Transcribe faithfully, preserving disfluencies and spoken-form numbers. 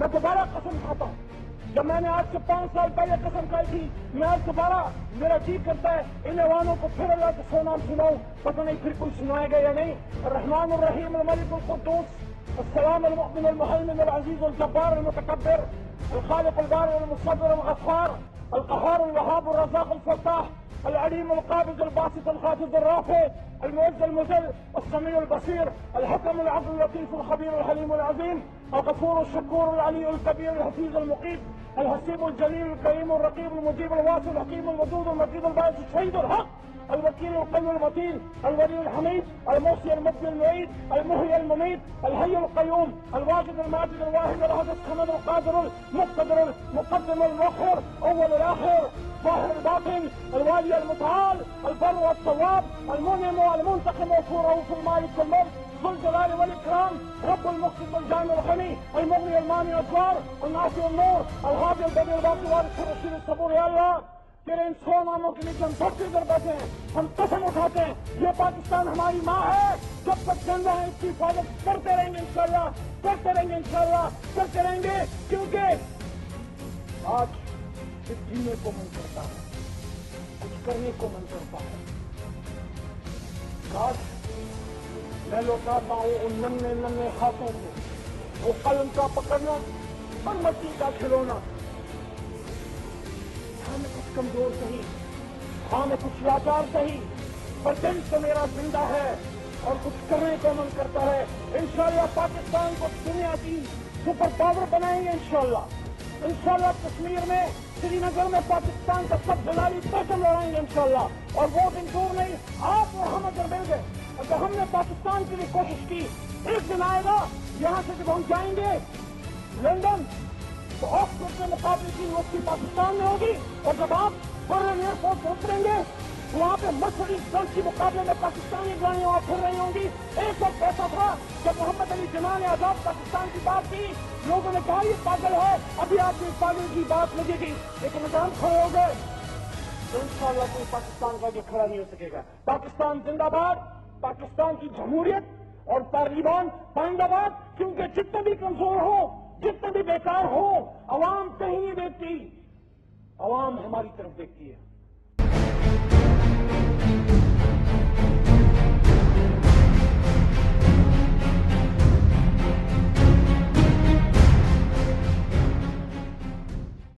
میں دوبارہ قسم کھاتا ہوں، جب میں نے آج سے پانچ سال پہلے قسم کھائی تھی، میں آج دوبارہ میرا جی کرتا ہے ان ایوانوں کو پھر اللہ کے سو نام سناؤں، پتہ نہیں پھر کوئی سنائے گا یا نہیں۔ الرحمن الرحیم الملک القدوس السلام المؤمن المهيمن العزيز الجبار المتكبر الخالق البارئ المصور الغفار القهار الوهاب الرزاق الفتاح العليم القابض الباسط الخافض الرافع المعز المذل السميع البصير الحكم العدل اللطيف الخبير الحليم العظيم الغفور الشكور العلي الكبير الحفيظ المقيت الحسيب الجليل الكريم الرقيب المجيب الواسع الحكيم الودود المجيد الباعث الشهيد الحق الوكيل القوي المتين الولي الحميد المحصي المبدي المعيد المحيي المميت الحي القيوم الواجد الماجد الواحد الاحد الصمد القادر المقتدر المقدم المؤخر اول الاخر ظاهر الباطن الوالي المتعال البر والتواب المنعم والمنتقم وفوره في المالك الملك ذو الجلال والاكرام رب المقصد الجامع الغني المغني المانع الضار الناصر النور الهادي البديع الباقي وارث الرشيد الصبور يا الله تیرے ان سو ناموں کے لیے ہم سب سے ادھر بیٹھے ہیں، ہم قسم اٹھاتے ہیں یہ پاکستان ہماری ماں ہے، جب تک زندہ ہے اس کی حفاظت کرتے رہیں گے انشاءاللہ، کرتے رہیں گے انشاءاللہ، کرتے رہیں گے، کیونکہ آج صرف جینے کو من کرتا ہے، کچھ کرنے کو من کرتا ہے۔ کاش میں لوٹاتا ہوں ان ننھے ننھے ہاتھوں کو، وہ قلم کا پکڑنا اور مٹی کا کھلونا، میں کچھ کمزور سہی، ہاں میں کچھ لاچار سہی، پر دل تو میرا زندہ ہے اور کچھ کرنے کو من کرتا ہے۔ انشاءاللہ پاکستان کو دنیا کی سپر پاور بنائیں گے انشاءاللہ، انشاءاللہ کشمیر میں سری نگر میں پاکستان کا سب جلالی پرچم لڑائیں گے انشاءاللہ، اور وہ دن دور نہیں، آپ اور ہم اگر مل گئے، اگر ہم نے پاکستان کے لیے کوشش کی، ایک دن آئے گا یہاں سے جب ہم جائیں گے لندن تو آکسفورڈ کے مقابلے کی یونیورسٹی پاکستان میں ہوگی، اور جب آپ برن ایئرپورٹ پہنچیں گے تو وہاں پہ مرسڈیز بینز کے مقابلے میں پاکستانی گاڑیاں وہاں پھر رہی ہوں گی۔ ایک وقت ایسا تھا جب محمد علی جناح نے آزاد پاکستان کی بات کی، لوگوں نے کہا یہ پاگل ہے، ابھی آپ کی پاگل کی بات لگے گی، لیکن اگر ہم کھڑے ہو گئے تو انشاءاللہ کوئی پاکستان کا آگے کھڑا نہیں ہو سکے گا۔ پاکستان زندہ باد، پاکستان کی جمہوریت اور طالبان پائندہ باد، کیونکہ جتنے بھی کمزور ہو، جتنے بھی بیکار ہو، عوام کہیں نہیں دیکھتی، عوام ہماری طرف دیکھتی ہے۔